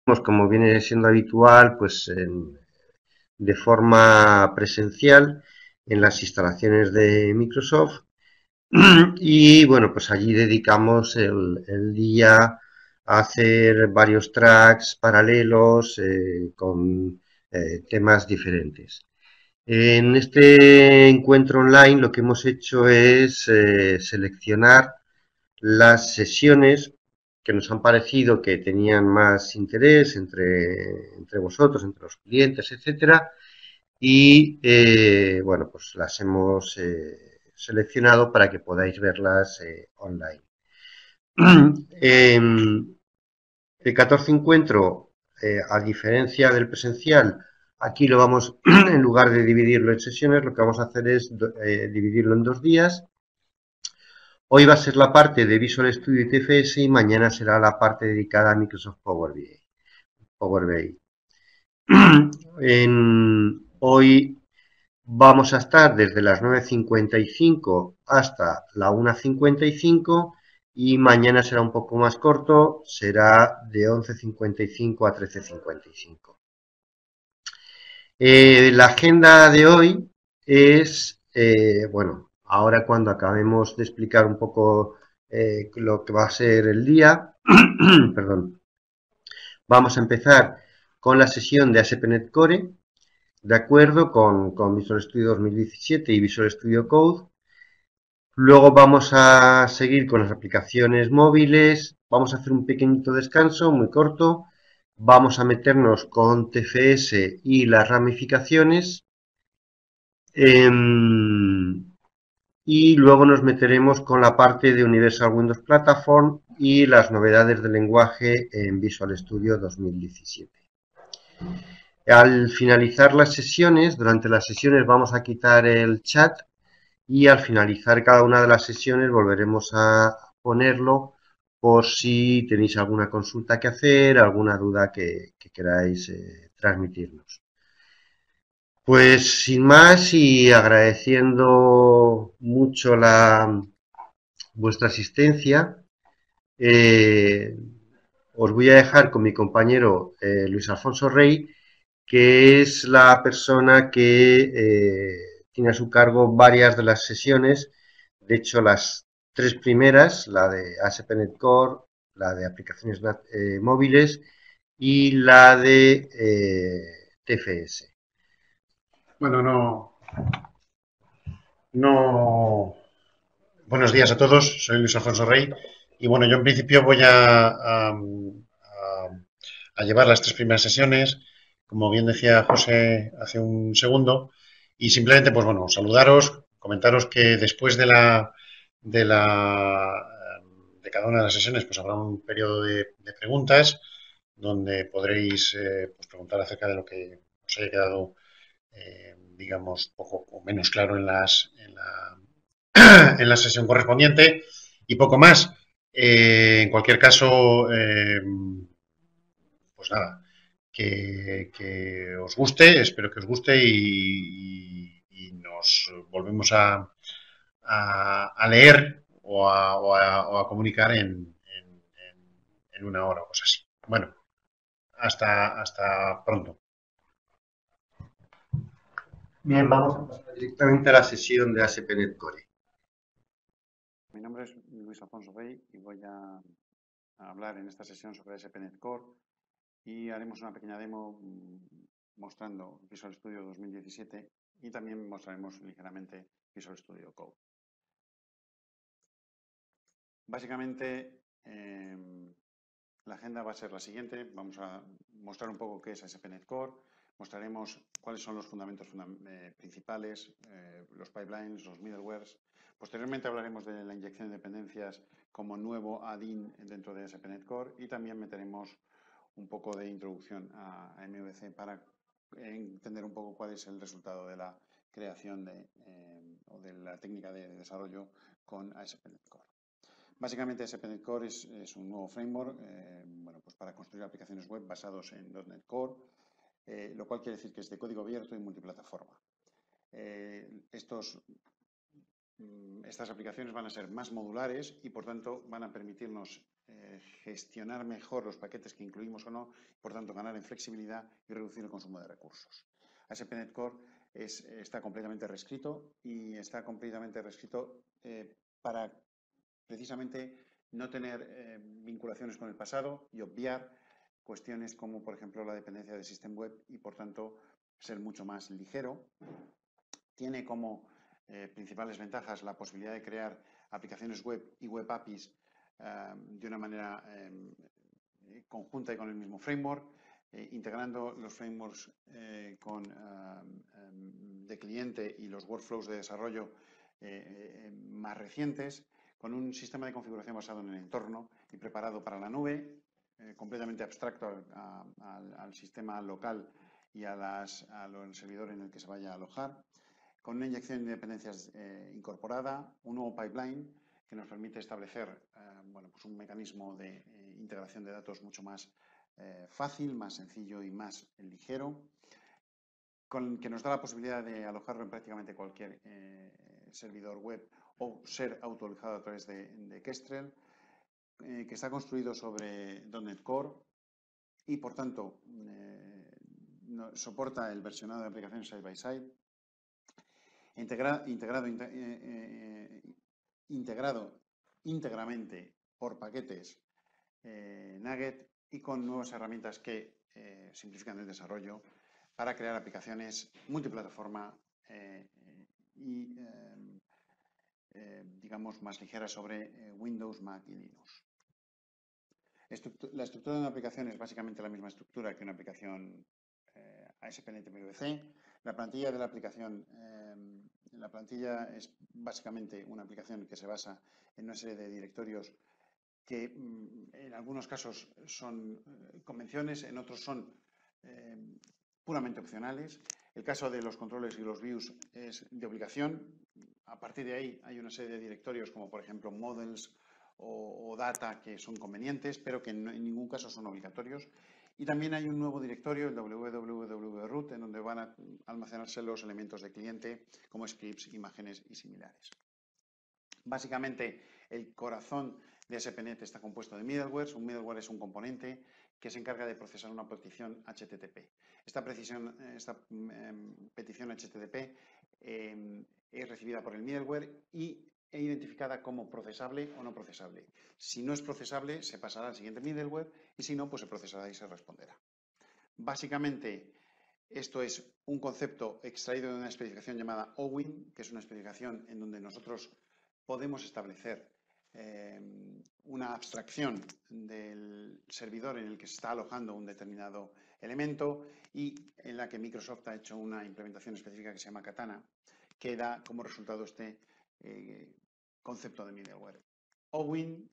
como viene siendo habitual, pues de forma presencial en las instalaciones de Microsoft. Y bueno, pues allí dedicamos el día a hacer varios tracks paralelos con temas diferentes. En este encuentro online lo que hemos hecho es seleccionar las sesiones que nos han parecido que tenían más interés entre vosotros, entre los clientes, etcétera, y bueno, pues las hemos seleccionado para que podáis verlas online. El 14 encuentro, a diferencia del presencial, aquí lo vamos, en lugar de dividirlo en sesiones, lo que vamos a hacer es dividirlo en 2 días. Hoy va a ser la parte de Visual Studio y TFS y mañana será la parte dedicada a Microsoft Power BI. Hoy vamos a estar desde las 9:55 hasta la 1:55 y mañana será un poco más corto, será de 11:55 a 13:55. La agenda de hoy es, bueno, ahora cuando acabemos de explicar un poco lo que va a ser el día, perdón, vamos a empezar con la sesión de ASP.NET Core, de acuerdo con Visual Studio 2017 y Visual Studio Code. Luego vamos a seguir con las aplicaciones móviles, vamos a hacer un pequeñito descanso muy corto, vamos a meternos con TFS y las ramificaciones y luego nos meteremos con la parte de Universal Windows Platform y las novedades del lenguaje en Visual Studio 2017. Al finalizar las sesiones, durante las sesiones vamos a quitar el chat y al finalizar cada una de las sesiones volveremos a ponerlo por si tenéis alguna consulta que hacer, alguna duda que queráis transmitirnos. Pues sin más y agradeciendo mucho vuestra asistencia, eh, os voy a dejar con mi compañero Luis Alfonso Rey, que es la persona que tiene a su cargo varias de las sesiones. De hecho, las 3 primeras, la de ASP.NET Core, la de aplicaciones móviles y la de TFS. Bueno, no. Buenos días a todos, soy Luis Alfonso Rey y bueno, yo en principio voy a llevar las 3 primeras sesiones, como bien decía José hace un segundo, y simplemente, pues bueno, saludaros, comentaros que después de cada una de las sesiones, pues habrá un periodo de preguntas donde podréis pues preguntar acerca de lo que os haya quedado, digamos, poco o menos claro en la sesión correspondiente y poco más. En cualquier caso, pues nada, que os guste, espero que os guste y nos volvemos a leer o a comunicar en una hora o cosas así. Bueno, hasta pronto. Bien, vamos a pasar directamente a la sesión de ASP.NET Core. Mi nombre es Luis Alfonso Rey y voy a hablar en esta sesión sobre ASP.NET Core y haremos una pequeña demo mostrando Visual Studio 2017 y también mostraremos ligeramente Visual Studio Code. Básicamente, la agenda va a ser la siguiente. Vamos a mostrar un poco qué es ASP.NET Core, mostraremos cuáles son los fundamentos principales, los pipelines, los middlewares. Posteriormente hablaremos de la inyección de dependencias como nuevo add-in dentro de ASP.NET Core y también meteremos un poco de introducción a MVC para entender un poco cuál es el resultado de la creación o de la técnica de desarrollo con ASP.NET Core. Básicamente, ASP.NET Core es un nuevo framework bueno, pues para construir aplicaciones web basados en .NET Core, lo cual quiere decir que es de código abierto y multiplataforma. Estas aplicaciones van a ser más modulares y, por tanto, van a permitirnos gestionar mejor los paquetes que incluimos o no, por tanto ganar en flexibilidad y reducir el consumo de recursos. ASP.NET Core está completamente reescrito y está completamente reescrito para precisamente no tener vinculaciones con el pasado y obviar cuestiones como, por ejemplo, la dependencia del sistema web y, por tanto, ser mucho más ligero. Tiene como principales ventajas la posibilidad de crear aplicaciones web y web APIs de una manera conjunta y con el mismo framework, integrando los frameworks de cliente y los workflows de desarrollo más recientes, con un sistema de configuración basado en el entorno y preparado para la nube, completamente abstracto al sistema local y al servidor en el que se vaya a alojar, con una inyección de dependencias incorporada, un nuevo pipeline que nos permite establecer pues un mecanismo de integración de datos mucho más fácil, más sencillo y más ligero, que nos da la posibilidad de alojarlo en prácticamente cualquier servidor web o ser autoalojado a través de Kestrel, que está construido sobre .NET Core y, por tanto, soporta el versionado de aplicaciones side by side, integrado íntegramente por paquetes Nugget y con nuevas herramientas que simplifican el desarrollo para crear aplicaciones multiplataforma y digamos más ligeras sobre Windows, Mac y Linux. La estructura de una aplicación es básicamente la misma estructura que una aplicación ASP.NET MVC. La plantilla de la aplicación, es básicamente una aplicación que se basa en una serie de directorios que en algunos casos son convenciones, en otros son puramente opcionales. El caso de los controles y los views es de obligación. A partir de ahí hay una serie de directorios como por ejemplo models o data que son convenientes, pero que en ningún caso son obligatorios. Y también hay un nuevo directorio, el www.root, en donde van a almacenarse los elementos de cliente como scripts, imágenes y similares. Básicamente, el corazón de ASP.NET está compuesto de middlewares. Un middleware es un componente que se encarga de procesar una petición HTTP. Esta petición HTTP es recibida por el middleware e identificada como procesable o no procesable. Si no es procesable, se pasará al siguiente middleware y si no, pues se procesará y se responderá. Básicamente, esto es un concepto extraído de una especificación llamada OWIN, que es una especificación en donde nosotros podemos establecer una abstracción del servidor en el que se está alojando un determinado elemento y en la que Microsoft ha hecho una implementación específica que se llama Katana, que da como resultado este concepto de middleware. OWIN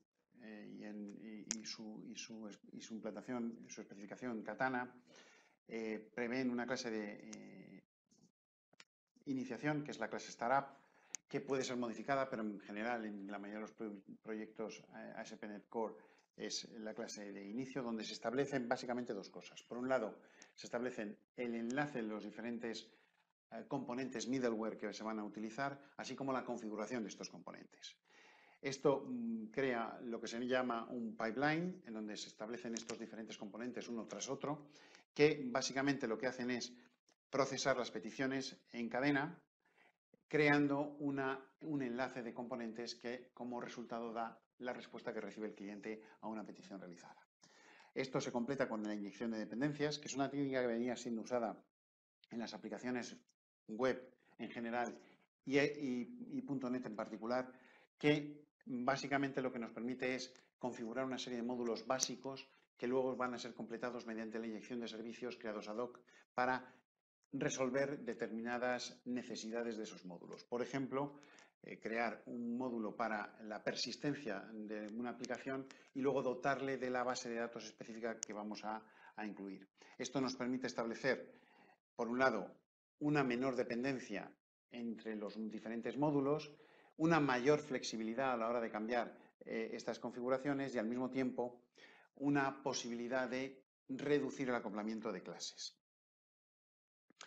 y su implantación, su especificación Katana, prevén una clase de iniciación, que es la clase Startup, que puede ser modificada, pero en general en la mayoría de los proyectos ASP.NET Core es la clase de inicio, donde se establecen básicamente dos cosas. Por un lado, se establecen el enlace de los diferentes componentes middleware que se van a utilizar, así como la configuración de estos componentes. Esto crea lo que se llama un pipeline, en donde se establecen estos diferentes componentes uno tras otro, que básicamente lo que hacen es procesar las peticiones en cadena, creando un enlace de componentes que como resultado da la respuesta que recibe el cliente a una petición realizada. Esto se completa con la inyección de dependencias, que es una técnica que venía siendo usada en las aplicaciones web en general y .NET en particular, que básicamente lo que nos permite es configurar una serie de módulos básicos que luego van a ser completados mediante la inyección de servicios creados ad hoc para resolver determinadas necesidades de esos módulos. Por ejemplo, crear un módulo para la persistencia de una aplicación y luego dotarle de la base de datos específica que vamos a incluir. Esto nos permite establecer, por un lado, una menor dependencia entre los diferentes módulos, una mayor flexibilidad a la hora de cambiar estas configuraciones y al mismo tiempo una posibilidad de reducir el acoplamiento de clases.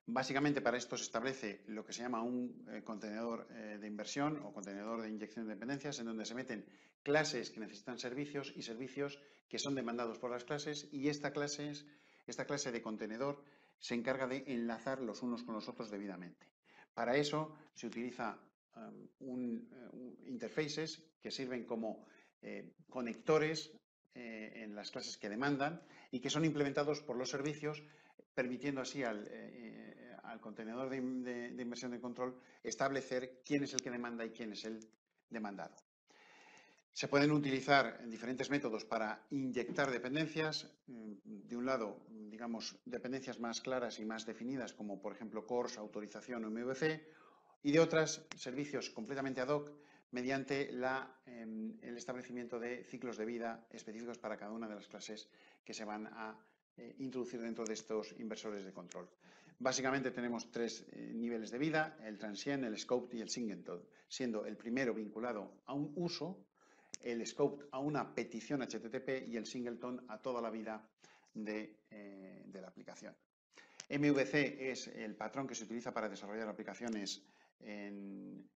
Básicamente para esto se establece lo que se llama un contenedor de inversión o contenedor de inyección de dependencias, en donde se meten clases que necesitan servicios y servicios que son demandados por las clases, y esta clase de contenedor se encarga de enlazar los unos con los otros debidamente. Para eso se utiliza interfaces que sirven como conectores en las clases que demandan y que son implementados por los servicios, permitiendo así al contenedor de inversión de control establecer quién es el que demanda y quién es el demandado. Se pueden utilizar diferentes métodos para inyectar dependencias. De un lado, digamos, dependencias más claras y más definidas, como por ejemplo CORS, autorización o MVC, y de otras, servicios completamente ad hoc, mediante el establecimiento de ciclos de vida específicos para cada una de las clases que se van a introducir dentro de estos inversores de control. Básicamente tenemos tres niveles de vida: el transient, el scoped y el singleton, siendo el primero vinculado a un uso, el scoped a una petición HTTP y el singleton a toda la vida de la aplicación. MVC es el patrón que se utiliza para desarrollar aplicaciones en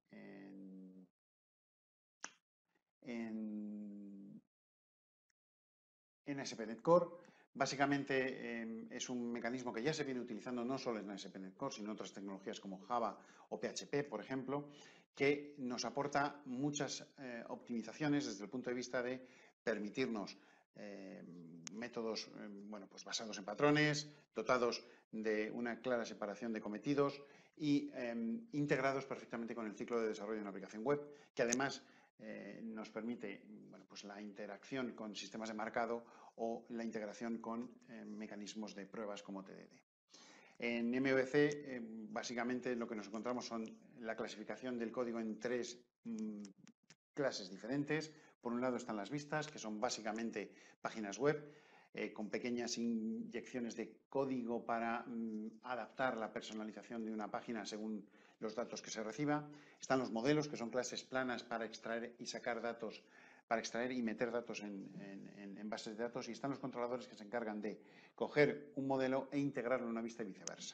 ASP.NET Core. Básicamente es un mecanismo que ya se viene utilizando no solo en ASP.NET Core, sino en otras tecnologías como Java o PHP, por ejemplo, que nos aporta muchas optimizaciones desde el punto de vista de permitirnos métodos pues basados en patrones, dotados de una clara separación de cometidos y integrados perfectamente con el ciclo de desarrollo de una aplicación web, que además nos permite pues la interacción con sistemas de marcado o la integración con mecanismos de pruebas como TDD. En MVC, básicamente lo que nos encontramos son la clasificación del código en tres clases diferentes. Por un lado están las vistas, que son básicamente páginas web, con pequeñas inyecciones de código para adaptar la personalización de una página según los datos que se reciba. Están los modelos, que son clases planas para extraer y sacar datos, para extraer y meter datos en bases de datos. Y están los controladores, que se encargan de coger un modelo e integrarlo en una vista y viceversa.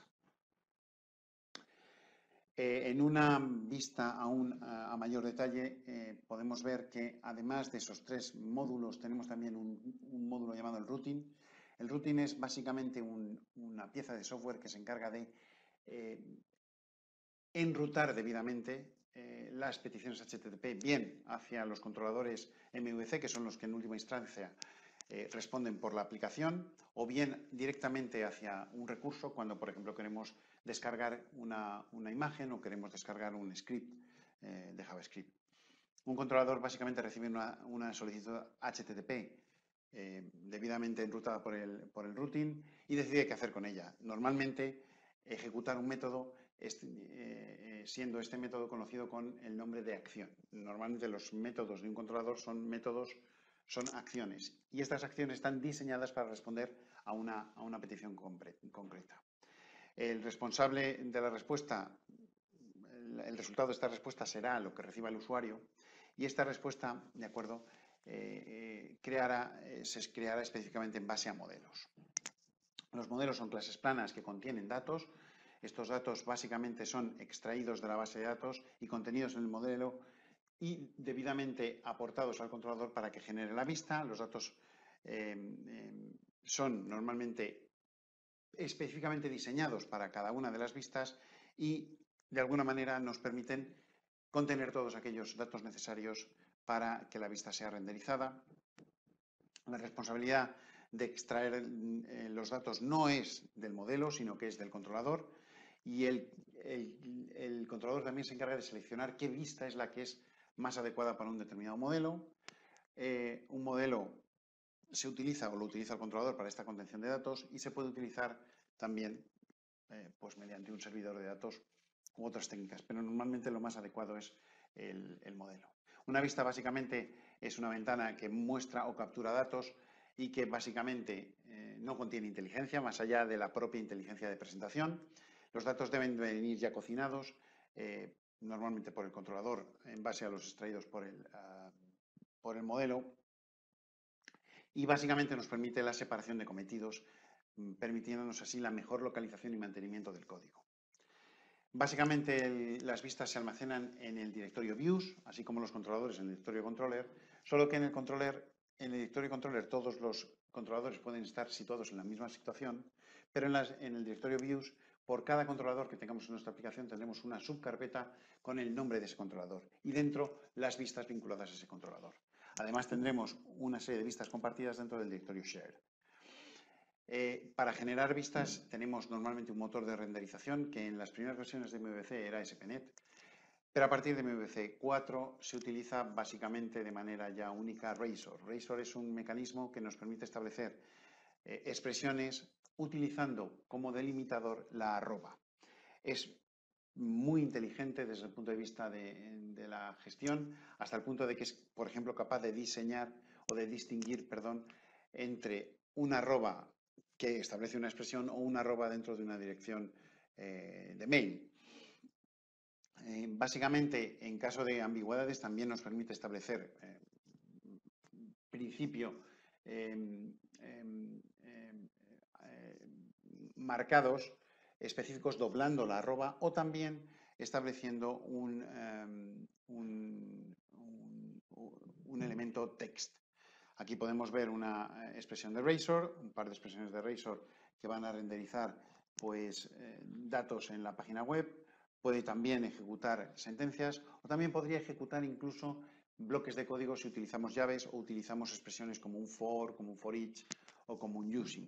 En una vista aún a mayor detalle, podemos ver que además de esos tres módulos tenemos también un módulo llamado el routing. El routing es básicamente una pieza de software que se encarga de enrutar debidamente las peticiones HTTP, bien hacia los controladores MVC, que son los que en última instancia responden por la aplicación, o bien directamente hacia un recurso cuando, por ejemplo, queremos descargar una imagen o queremos descargar un script de JavaScript. Un controlador básicamente recibe una solicitud HTTP debidamente enrutada por el routing y decide qué hacer con ella. Normalmente ejecutar un método siendo este método conocido con el nombre de acción. Normalmente los métodos de un controlador son acciones, y estas acciones están diseñadas para responder a una petición concreta. El responsable de la respuesta, el resultado de esta respuesta será lo que reciba el usuario, y esta respuesta, de acuerdo, se creará específicamente en base a modelos. Los modelos son clases planas que contienen datos. Estos datos básicamente son extraídos de la base de datos y contenidos en el modelo y debidamente aportados al controlador para que genere la vista. Los datos son normalmente específicamente diseñados para cada una de las vistas y de alguna manera nos permiten contener todos aquellos datos necesarios para que la vista sea renderizada. La responsabilidad de extraer los datos no es del modelo, sino que es del controlador, y el controlador también se encarga de seleccionar qué vista es la que es más adecuada para un determinado modelo. Un modelo se utiliza o lo utiliza el controlador para esta contención de datos, y se puede utilizar también pues mediante un servidor de datos u otras técnicas, pero normalmente lo más adecuado es el modelo. Una vista básicamente es una ventana que muestra o captura datos y que básicamente no contiene inteligencia más allá de la propia inteligencia de presentación. Los datos deben venir ya cocinados, normalmente por el controlador, en base a los extraídos por el modelo, y básicamente nos permite la separación de cometidos, permitiéndonos así la mejor localización y mantenimiento del código. Básicamente las vistas se almacenan en el directorio views, así como los controladores en el directorio controller, solo que en el directorio controller todos los controladores pueden estar situados en la misma situación, pero en el directorio views, por cada controlador que tengamos en nuestra aplicación tendremos una subcarpeta con el nombre de ese controlador y dentro las vistas vinculadas a ese controlador. Además tendremos una serie de vistas compartidas dentro del directorio share. Para generar vistas tenemos normalmente un motor de renderización que en las primeras versiones de MVC era SPNet, pero a partir de MVC 4 se utiliza básicamente de manera ya única Razor. Razor es un mecanismo que nos permite establecer expresiones utilizando como delimitador la arroba. Es muy inteligente desde el punto de vista de la gestión, hasta el punto de que es, por ejemplo, capaz de diseñar o de distinguir, perdón, entre una arroba que establece una expresión o una arroba dentro de una dirección de mail. Básicamente, en caso de ambigüedades, también nos permite establecer principio marcados específicos doblando la arroba o también estableciendo un elemento text. Aquí podemos ver una expresión de Razor, un par de expresiones de Razor que van a renderizar pues, datos en la página web. Puede también ejecutar sentencias o también podría ejecutar incluso bloques de código si utilizamos llaves o utilizamos expresiones como un for, como un for each o como un using.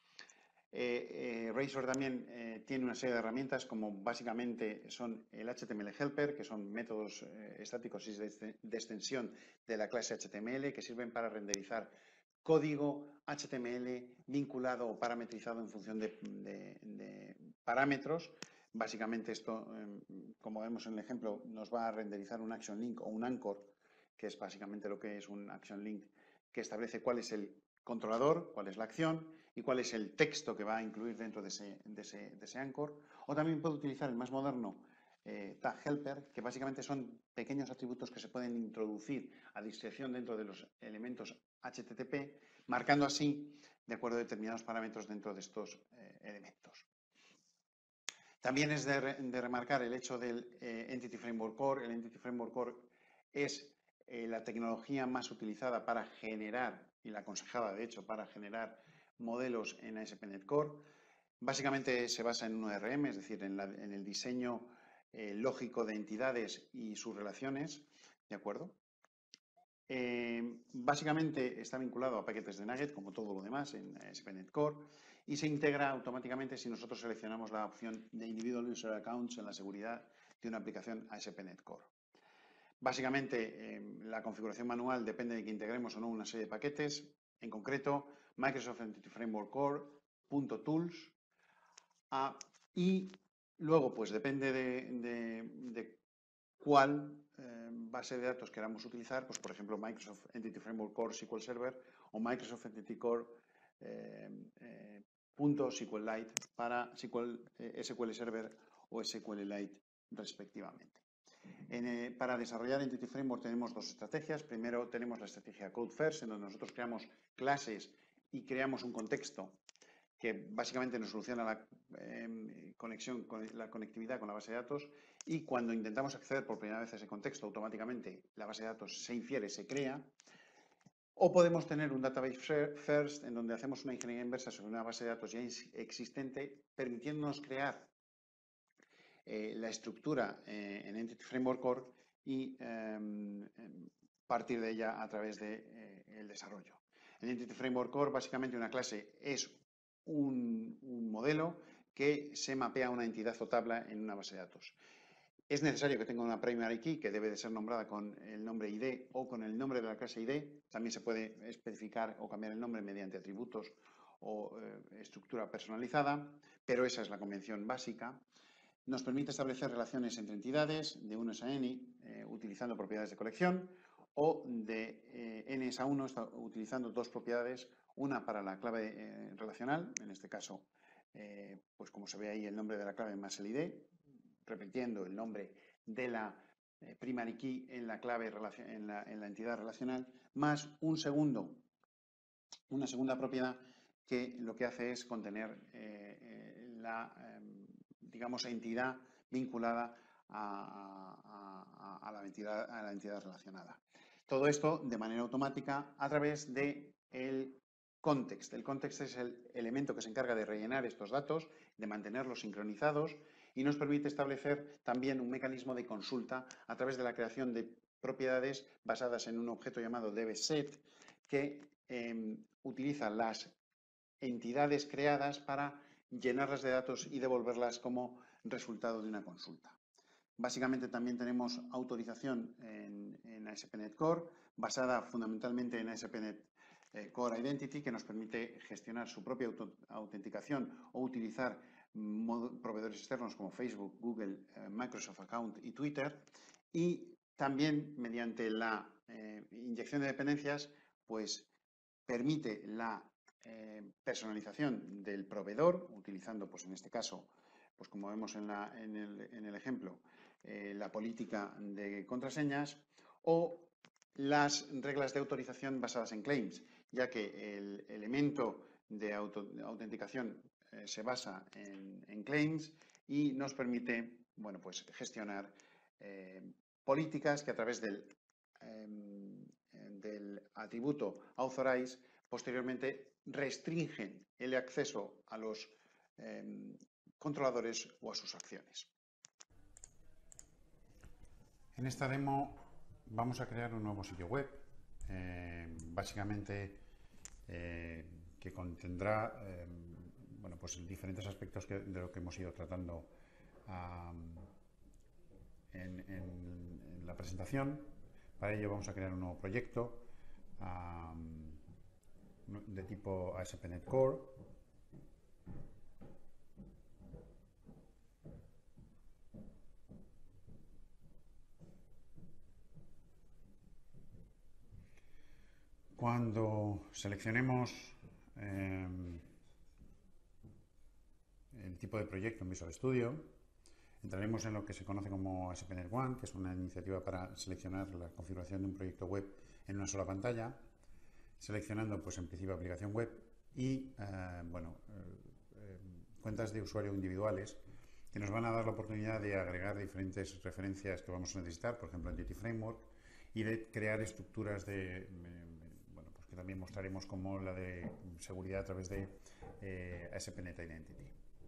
Razor también tiene una serie de herramientas como básicamente son el HTML helper, que son métodos estáticos y de extensión de la clase HTML que sirven para renderizar código HTML vinculado o parametrizado en función de parámetros. Básicamente esto, como vemos en el ejemplo, nos va a renderizar un action link o un anchor, que es básicamente lo que es un action link, que establece cuál es el controlador, cuál es la acción y cuál es el texto que va a incluir dentro de ese anchor. O también puedo utilizar el más moderno tag helper, que básicamente son pequeños atributos que se pueden introducir a discreción dentro de los elementos HTTP, marcando así de acuerdo a determinados parámetros dentro de estos elementos. También es de remarcar el hecho del Entity Framework Core. El Entity Framework Core es la tecnología más utilizada para generar, y la aconsejada de hecho, para generar modelos en ASP.NET Core. Básicamente se basa en un ORM, es decir, en el diseño lógico de entidades y sus relaciones, ¿de acuerdo? Básicamente está vinculado a paquetes de Nugget, como todo lo demás en ASP.NET Core, y se integra automáticamente si nosotros seleccionamos la opción de Individual User Accounts en la seguridad de una aplicación ASP.NET Core. Básicamente, la configuración manual depende de que integremos o no una serie de paquetes, en concreto, Microsoft Entity Framework Core, .tools, y luego, pues depende de cuál base de datos queramos utilizar, pues por ejemplo Microsoft Entity Framework Core SQL Server o Microsoft Entity Core .SQLite para SQL Server o SQLite respectivamente. Para desarrollar Entity Framework tenemos dos estrategias. Primero tenemos la estrategia Code First, en donde nosotros creamos clases y creamos un contexto que básicamente nos soluciona la conectividad con la base de datos, y cuando intentamos acceder por primera vez a ese contexto, automáticamente la base de datos se infiere, se crea. O podemos tener un database first, en donde hacemos una ingeniería inversa sobre una base de datos ya existente, permitiéndonos crear la estructura en Entity Framework Core y partir de ella a través del desarrollo. En Entity Framework Core, básicamente una clase es un modelo que se mapea a una entidad o tabla en una base de datos. Es necesario que tenga una primary key que debe de ser nombrada con el nombre ID o con el nombre de la clase ID. También se puede especificar o cambiar el nombre mediante atributos o estructura personalizada, pero esa es la convención básica. Nos permite establecer relaciones entre entidades de unos a n utilizando propiedades de colección o de n a 1 utilizando dos propiedades, una para la clave relacional, en este caso, pues como se ve ahí, el nombre de la clave más el ID, repitiendo el nombre de la primary key en la clave en la entidad relacional, más una segunda propiedad que lo que hace es contener la digamos, entidad vinculada a la entidad relacionada. Todo esto de manera automática a través del context. El context es el elemento que se encarga de rellenar estos datos, de mantenerlos sincronizados y nos permite establecer también un mecanismo de consulta a través de la creación de propiedades basadas en un objeto llamado DBSet que utiliza las entidades creadas para llenarlas de datos y devolverlas como resultado de una consulta. Básicamente también tenemos autorización en ASP.NET Core, basada fundamentalmente en ASP.NET Core Identity, que nos permite gestionar su propia autenticación o utilizar proveedores externos como Facebook, Google, Microsoft Account y Twitter. Y también mediante la inyección de dependencias, pues permite la personalización del proveedor, utilizando, pues en este caso, pues como vemos en el ejemplo, la política de contraseñas o las reglas de autorización basadas en claims, ya que el elemento de autenticación se basa en claims y nos permite, bueno, pues gestionar políticas que a través del atributo authorize posteriormente restringen el acceso a los controladores o a sus acciones. En esta demo vamos a crear un nuevo sitio web, básicamente que contendrá bueno, pues diferentes aspectos de lo que hemos ido tratando en la presentación. Para ello vamos a crear un nuevo proyecto de tipo ASP.NET Core. Cuando seleccionemos el tipo de proyecto en Visual Studio, entraremos en lo que se conoce como ASP.NET One, que es una iniciativa para seleccionar la configuración de un proyecto web en una sola pantalla, seleccionando pues en principio aplicación web y cuentas de usuario individuales que nos van a dar la oportunidad de agregar diferentes referencias que vamos a necesitar, por ejemplo Entity Framework, y de crear estructuras de pues que también mostraremos como la de seguridad a través de ASP.NET Identity.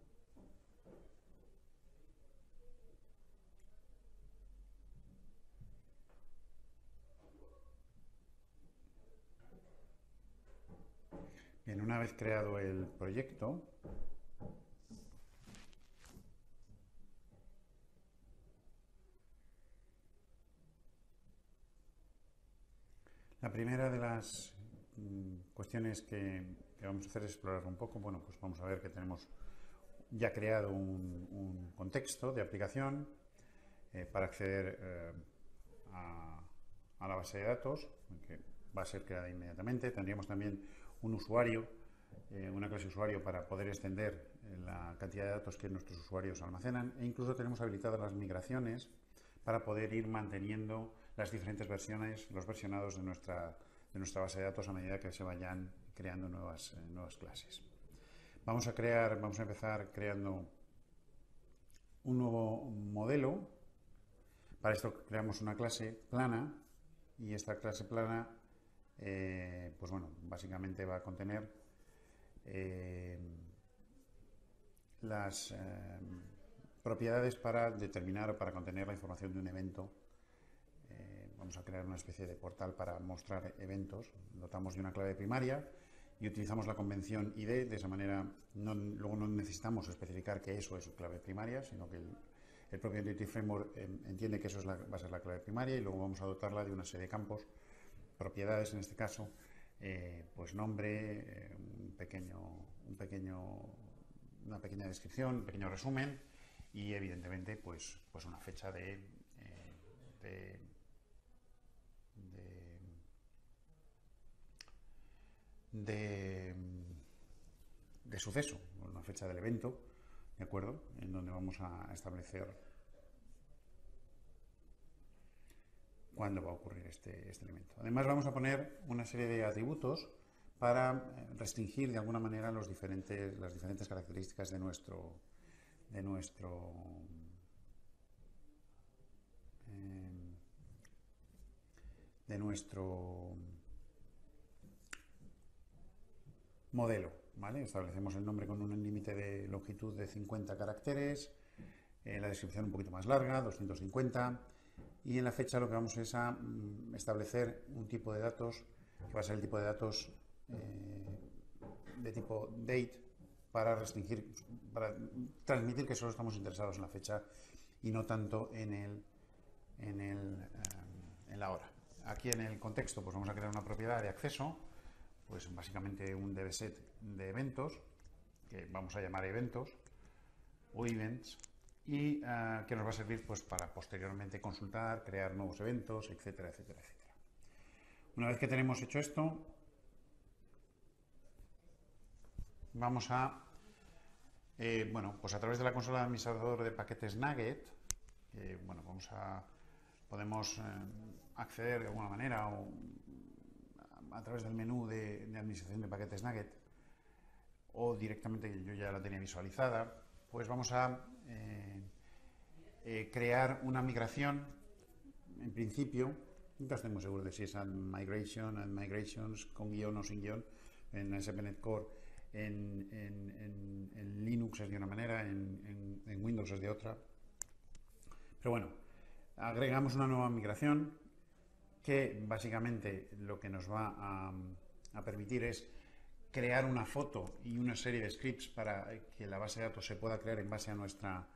Bien, una vez creado el proyecto, la primera de las cuestiones que vamos a hacer es explorarlo un poco. Bueno, pues vamos a ver que tenemos ya creado un contexto de aplicación para acceder a la base de datos, que va a ser creada inmediatamente. Tendríamos también un usuario, una clase de usuario para poder extender la cantidad de datos que nuestros usuarios almacenan, e incluso tenemos habilitadas las migraciones para poder ir manteniendo las diferentes versiones, los versionados de nuestra base de datos a medida que se vayan creando nuevas clases. Vamos a empezar creando un nuevo modelo. Para esto creamos una clase plana y esta clase plana pues bueno, básicamente va a contener las propiedades para determinar o para contener la información de un evento. Vamos a crear una especie de portal para mostrar eventos. Dotamos de una clave primaria y utilizamos la convención ID. De esa manera luego no necesitamos especificar que eso es clave primaria, sino que el propio Entity Framework entiende que eso va a ser la clave primaria, y luego vamos a dotarla de una serie de campos, propiedades en este caso, pues nombre, una pequeña descripción, un pequeño resumen y evidentemente pues una fecha de suceso, una fecha del evento, ¿de acuerdo? En donde vamos a establecer cuándo va a ocurrir este elemento. Además vamos a poner una serie de atributos para restringir de alguna manera las diferentes características de nuestro modelo, ¿vale? Establecemos el nombre con un límite de longitud de 50 caracteres, la descripción un poquito más larga, 250, y en la fecha lo que vamos es a establecer un tipo de datos que va a ser el tipo de datos de tipo date para restringir, para transmitir que solo estamos interesados en la fecha y no tanto en la hora. Aquí en el contexto pues vamos a crear una propiedad de acceso, pues básicamente un dbset de eventos, que vamos a llamar eventos o events, y que nos va a servir pues para posteriormente consultar, crear nuevos eventos, etcétera, etcétera, etcétera. Una vez que tenemos hecho esto, vamos a bueno, pues a través de la consola de administrador de paquetes Nugget, bueno, podemos acceder de alguna manera o a través del menú de administración de paquetes Nugget, o directamente, yo ya la tenía visualizada, pues vamos a crear una migración. En principio, nunca estoy muy seguro de si es add migrations con guión o sin guión. En ASP.NET Core, en Linux es de una manera, en Windows es de otra. Pero bueno, agregamos una nueva migración que básicamente lo que nos va a permitir es crear una foto y una serie de scripts para que la base de datos se pueda crear en base a nuestra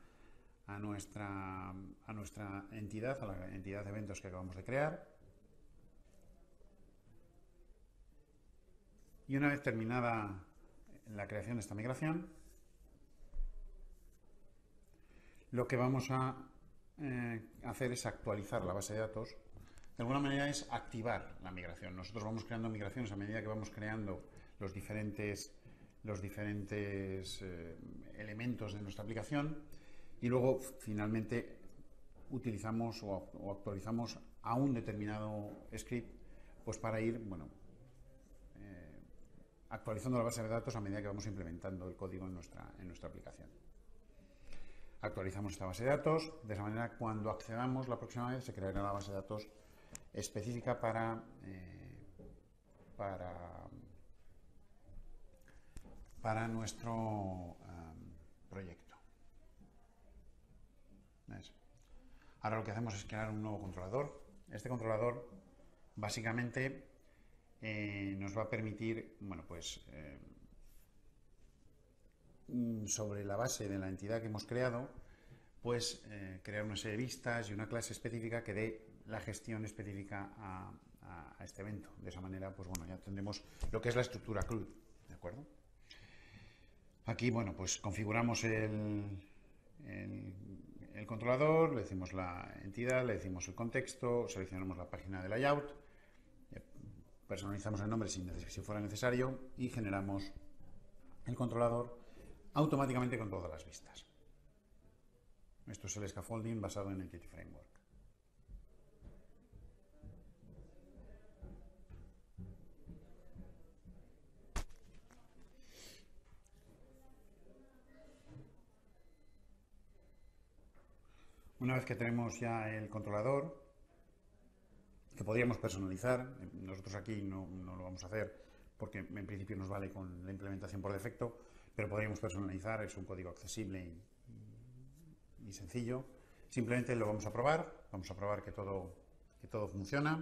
entidad, a la entidad de eventos que acabamos de crear. Y una vez terminada la creación de esta migración, lo que vamos a hacer es actualizar la base de datos. De alguna manera es activar la migración. Nosotros vamos creando migraciones a medida que vamos creando los diferentes elementos de nuestra aplicación, y luego finalmente utilizamos o actualizamos a un determinado script pues para ir, bueno, actualizando la base de datos a medida que vamos implementando el código en nuestra aplicación. Actualizamos esta base de datos, de esa manera cuando accedamos la próxima vez se creará la base de datos específica para nuestro proyecto. ¿Ves? Ahora lo que hacemos es crear un nuevo controlador. Este controlador básicamente nos va a permitir, bueno, pues sobre la base de la entidad que hemos creado, pues crear una serie de vistas y una clase específica que dé la gestión específica a este evento. De esa manera, pues bueno, ya tendremos lo que es la estructura CRUD, ¿de acuerdo? Aquí, bueno, pues configuramos el controlador, le decimos la entidad, le decimos el contexto, seleccionamos la página de layout, personalizamos el nombre si fuera necesario y generamos el controlador automáticamente con todas las vistas. Esto es el scaffolding basado en Entity Framework. Una vez que tenemos ya el controlador, que podríamos personalizar, nosotros aquí no lo vamos a hacer porque en principio nos vale con la implementación por defecto, pero podríamos personalizar, es un código accesible y sencillo. Simplemente lo vamos a probar que todo funciona.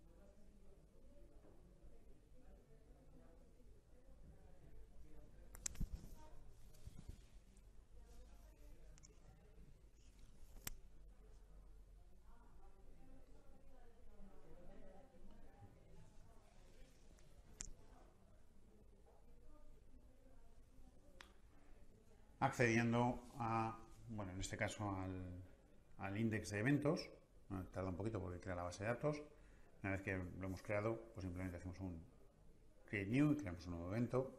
Accediendo a, bueno, en este caso al index de eventos. Tarda un poquito porque crea la base de datos. Una vez que lo hemos creado, pues simplemente hacemos un create new y creamos un nuevo evento.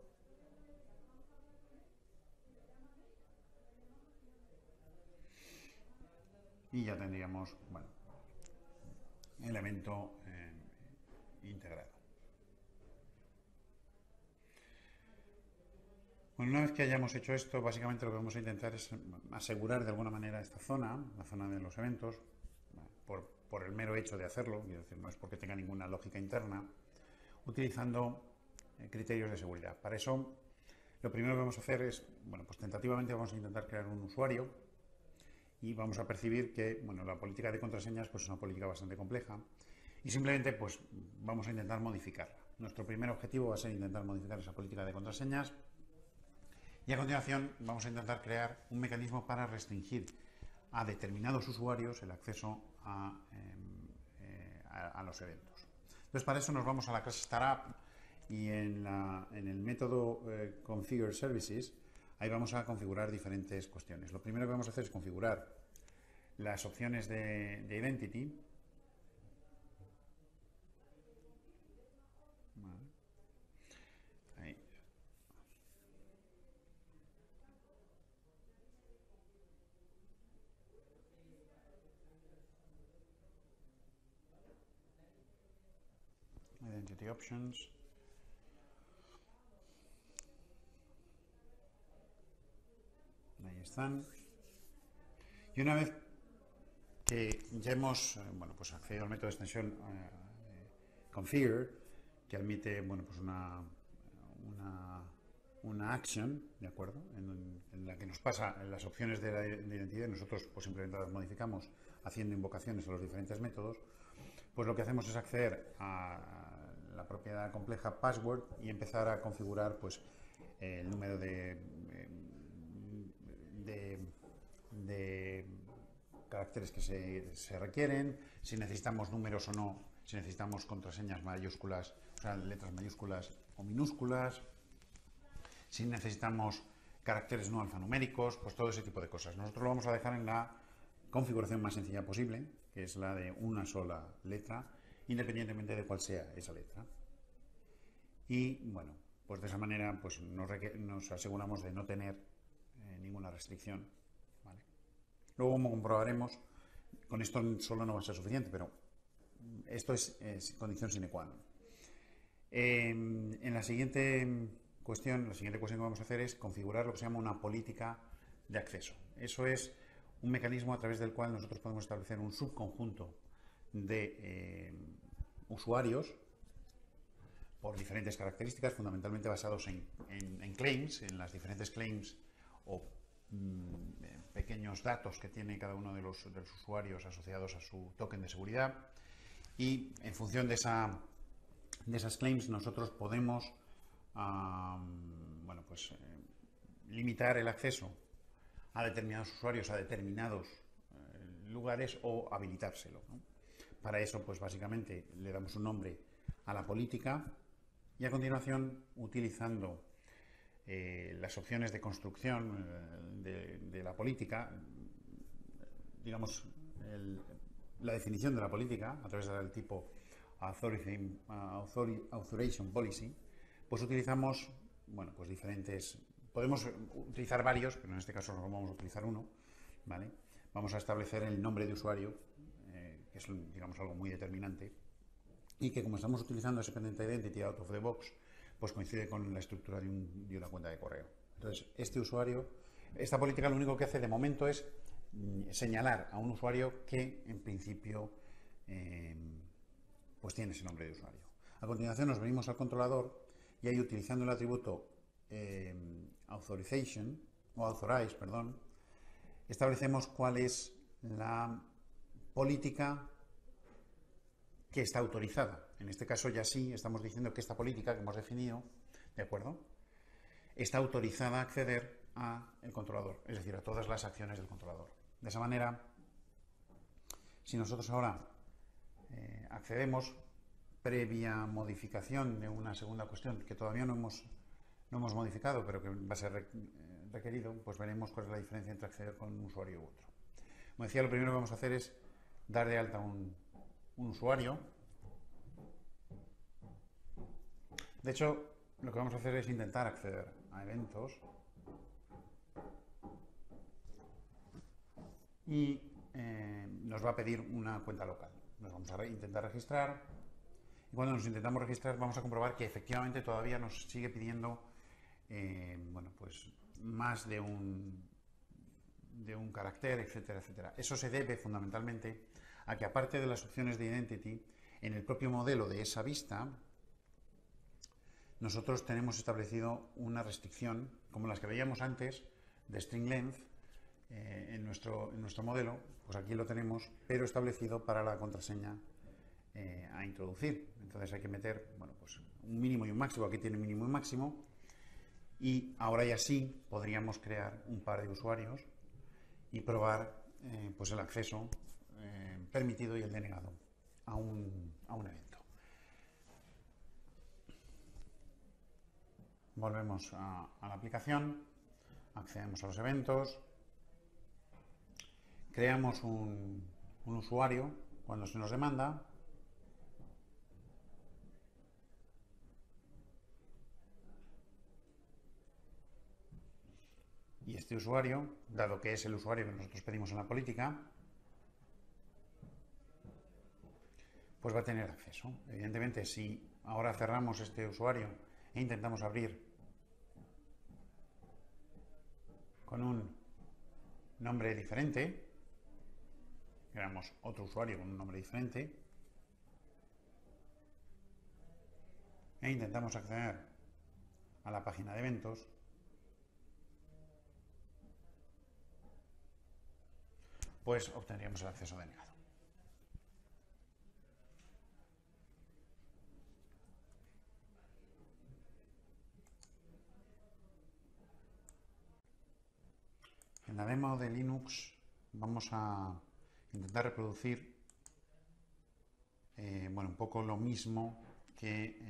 Y ya tendríamos, bueno, el evento integrado. Bueno, una vez que hayamos hecho esto, básicamente lo que vamos a intentar es asegurar de alguna manera esta zona, la zona de los eventos, por por el mero hecho de hacerlo, es decir, no es porque tenga ninguna lógica interna, utilizando criterios de seguridad. Para eso, lo primero que vamos a hacer es, bueno, pues tentativamente vamos a intentar crear un usuario y vamos a percibir que, bueno, la política de contraseñas pues es una política bastante compleja y simplemente pues vamos a intentar modificarla. Nuestro primer objetivo va a ser intentar modificar esa política de contraseñas y a continuación vamos a intentar crear un mecanismo para restringir a determinados usuarios el acceso a los eventos. Entonces, para eso nos vamos a la clase Startup y en el método Configure Services, ahí vamos a configurar diferentes cuestiones. Lo primero que vamos a hacer es configurar las opciones de Identity. Vale. Ahí. Identity Options. Ahí están. Y una vez que ya hemos bueno, pues accedido al método de extensión Configure, que admite bueno, pues una action, ¿de acuerdo? En la que nos pasa en las opciones de identidad, nosotros pues simplemente las modificamos haciendo invocaciones a los diferentes métodos, pues lo que hacemos es acceder a la propiedad compleja password y empezar a configurar pues el número de caracteres que se requieren, si necesitamos números o no, si necesitamos contraseñas mayúsculas, o sea, letras mayúsculas o minúsculas, si necesitamos caracteres no alfanuméricos, pues todo ese tipo de cosas. Nosotros lo vamos a dejar en la configuración más sencilla posible, que es la de una sola letra, independientemente de cuál sea esa letra. Y bueno, pues de esa manera pues nos aseguramos de no tener ninguna restricción. ¿Vale? Luego, como comprobaremos, con esto solo no va a ser suficiente, pero esto es condición sine qua non. En la siguiente cuestión que vamos a hacer es configurar lo que se llama una política de acceso. Eso es un mecanismo a través del cual nosotros podemos establecer un subconjunto de usuarios por diferentes características, fundamentalmente basados en claims, en las diferentes claims o pequeños datos que tiene cada uno de los usuarios asociados a su token de seguridad, y en función de esas claims nosotros podemos bueno, pues, limitar el acceso a determinados usuarios a determinados lugares o habilitárselo, ¿no? Para eso, pues básicamente le damos un nombre a la política y a continuación, utilizando las opciones de construcción de la política, digamos, la definición de la política a través del tipo Authorization Policy, pues utilizamos, bueno, pues diferentes, podemos utilizar varios, pero en este caso no vamos a utilizar uno, ¿vale? Vamos a establecer el nombre de usuario, que es, digamos, algo muy determinante, y que como estamos utilizando ese Independent Identity out of the box, pues coincide con la estructura de una cuenta de correo. Entonces, esta política lo único que hace de momento es señalar a un usuario que en principio pues tiene ese nombre de usuario. A continuación nos venimos al controlador y ahí, utilizando el atributo authorize, establecemos cuál es la política que está autorizada. En este caso ya sí estamos diciendo que esta política que hemos definido, ¿de acuerdo?, está autorizada a acceder al controlador, es decir, a todas las acciones del controlador. De esa manera, si nosotros ahora accedemos, previa modificación de una segunda cuestión que todavía no hemos modificado, pero que va a ser requerido, pues veremos cuál es la diferencia entre acceder con un usuario u otro. Como decía, lo primero que vamos a hacer es dar de alta un usuario. De hecho, lo que vamos a hacer es intentar acceder a eventos y nos va a pedir una cuenta local. Nos vamos a intentar registrar y cuando nos intentamos registrar vamos a comprobar que efectivamente todavía nos sigue pidiendo bueno, pues más de un carácter, etcétera, etcétera. Eso se debe fundamentalmente a que aparte de las opciones de Identity, en el propio modelo de esa vista, nosotros tenemos establecido una restricción, como las que veíamos antes, de string length, en nuestro modelo, pues aquí lo tenemos, pero establecido para la contraseña a introducir. Entonces hay que meter, bueno, pues un mínimo y un máximo. Aquí tiene mínimo y máximo. Y ahora ya sí podríamos crear un par de usuarios y probar pues el acceso permitido y el denegado a un evento. Volvemos a la aplicación, accedemos a los eventos, creamos un usuario cuando se nos demanda. Y este usuario, dado que es el usuario que nosotros pedimos en la política, pues va a tener acceso. Evidentemente, si ahora cerramos este usuario e intentamos abrir con un nombre diferente, creamos otro usuario con un nombre diferente e intentamos acceder a la página de eventos, pues obtendríamos el acceso denegado. En la demo de Linux vamos a intentar reproducir bueno, un poco lo mismo que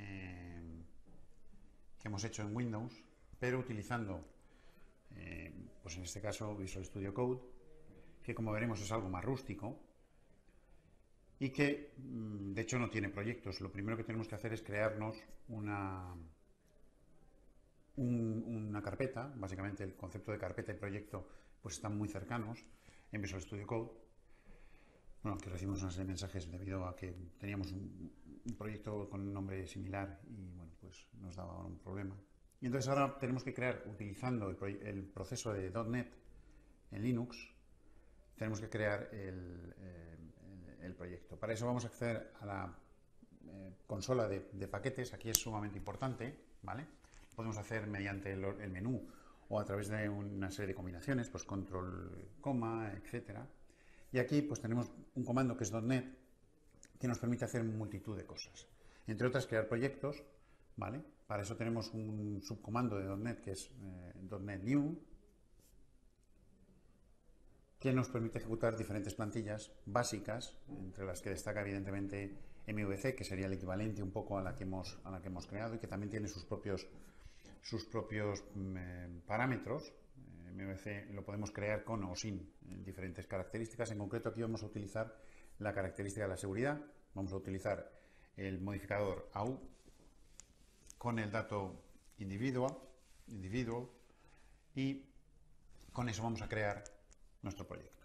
hemos hecho en Windows, pero utilizando pues en este caso Visual Studio Code, que como veremos es algo más rústico y que de hecho no tiene proyectos. Lo primero que tenemos que hacer es crearnos una carpeta. Básicamente el concepto de carpeta y proyecto pues están muy cercanos en Visual Studio Code. Bueno, que recibimos una serie de mensajes debido a que teníamos un proyecto con un nombre similar y bueno, pues nos daba un problema. Y entonces ahora tenemos que crear, utilizando el proceso de .NET en Linux, tenemos que crear el proyecto. Para eso vamos a acceder a la consola de paquetes. Aquí es sumamente importante, ¿vale? Podemos hacer mediante el menú o a través de una serie de combinaciones, pues control, coma, etcétera. Y aquí pues tenemos un comando que es .NET que nos permite hacer multitud de cosas. Entre otras, crear proyectos, ¿vale? Para eso tenemos un subcomando de .NET que es .NET New, que nos permite ejecutar diferentes plantillas básicas, entre las que destaca evidentemente MVC, que sería el equivalente un poco a la que hemos creado y que también tiene sus propios parámetros. MVC lo podemos crear con o sin diferentes características. En concreto aquí vamos a utilizar la característica de la seguridad. Vamos a utilizar el modificador AU con el dato individual y con eso vamos a crear nuestro proyecto.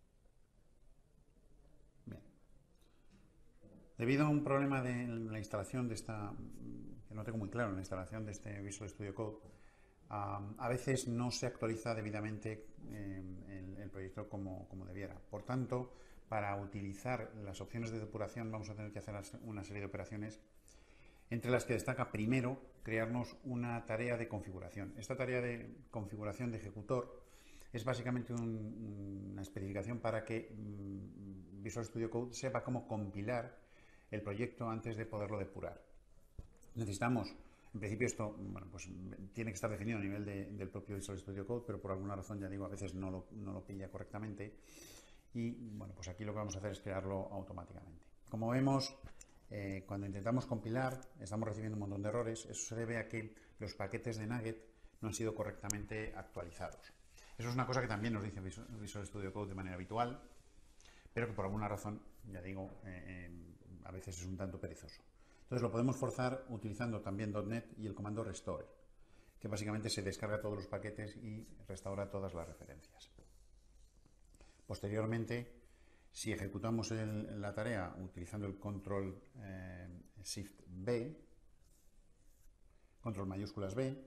Bien. Debido a un problema de la instalación de esta, que no tengo muy claro, en la instalación de este Visual Studio Code, a veces no se actualiza debidamente el proyecto como debiera. Por tanto, para utilizar las opciones de depuración vamos a tener que hacer una serie de operaciones, entre las que destaca primero crearnos una tarea de configuración. Esta tarea de configuración de ejecutor es básicamente una especificación para que Visual Studio Code sepa cómo compilar el proyecto antes de poderlo depurar. Necesitamos, en principio esto bueno, pues tiene que estar definido a nivel del propio Visual Studio Code, pero por alguna razón, ya digo, a veces no lo pilla correctamente. Y bueno, pues aquí lo que vamos a hacer es crearlo automáticamente. Como vemos, cuando intentamos compilar, estamos recibiendo un montón de errores. Eso se debe a que los paquetes de Nugget no han sido correctamente actualizados. Eso es una cosa que también nos dice Visual Studio Code de manera habitual, pero que por alguna razón, ya digo, a veces es un tanto perezoso. Entonces lo podemos forzar utilizando también .NET y el comando restore, que básicamente se descarga todos los paquetes y restaura todas las referencias. Posteriormente, si ejecutamos la tarea utilizando el control Shift B, control mayúsculas B,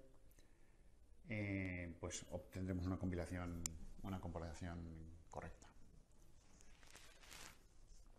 pues obtendremos una compilación correcta.